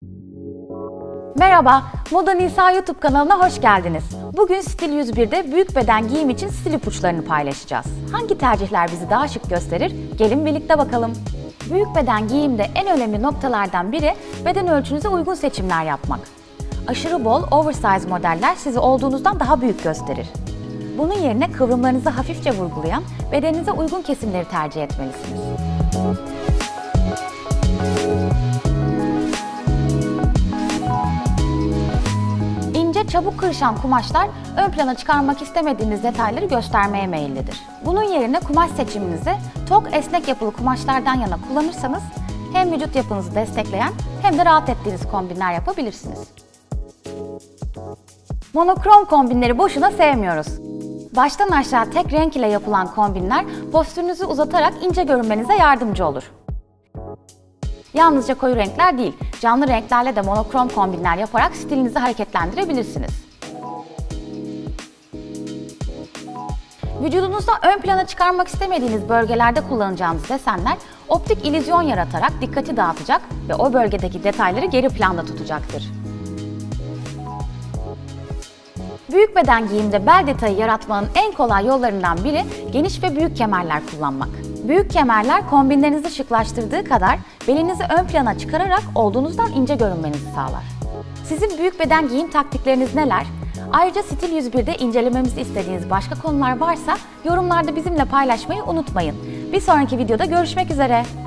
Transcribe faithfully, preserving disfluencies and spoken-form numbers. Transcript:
Merhaba, Moda Nisa YouTube kanalına hoş geldiniz. Bugün Stil yüz bir'de büyük beden giyim için stil ipuçlarını paylaşacağız. Hangi tercihler bizi daha şık gösterir? Gelin birlikte bakalım. Büyük beden giyimde en önemli noktalardan biri beden ölçünüze uygun seçimler yapmak. Aşırı bol, oversize modeller sizi olduğunuzdan daha büyük gösterir. Bunun yerine kıvrımlarınızı hafifçe vurgulayan, bedeninize uygun kesimleri tercih etmelisiniz. İnce, çabuk kırışan kumaşlar ön plana çıkarmak istemediğiniz detayları göstermeye meyillidir. Bunun yerine kumaş seçiminizi tok, esnek yapılı kumaşlardan yana kullanırsanız hem vücut yapınızı destekleyen hem de rahat ettiğiniz kombinler yapabilirsiniz. Monokrom kombinleri boşuna sevmiyoruz. Baştan aşağı tek renk ile yapılan kombinler postürünüzü uzatarak ince görünmenize yardımcı olur. Yalnızca koyu renkler değil, canlı renklerle de monokrom kombinler yaparak stilinizi hareketlendirebilirsiniz. Vücudunuzda ön plana çıkarmak istemediğiniz bölgelerde kullanacağınız desenler optik illüzyon yaratarak dikkati dağıtacak ve o bölgedeki detayları geri planda tutacaktır. Büyük beden giyimde bel detayı yaratmanın en kolay yollarından biri geniş ve büyük kemerler kullanmak. Büyük kemerler kombinlerinizi şıklaştırdığı kadar belinizi ön plana çıkararak olduğunuzdan ince görünmenizi sağlar. Sizin büyük beden giyim taktikleriniz neler? Ayrıca Stil yüz bir'de incelememizi istediğiniz başka konular varsa yorumlarda bizimle paylaşmayı unutmayın. Bir sonraki videoda görüşmek üzere.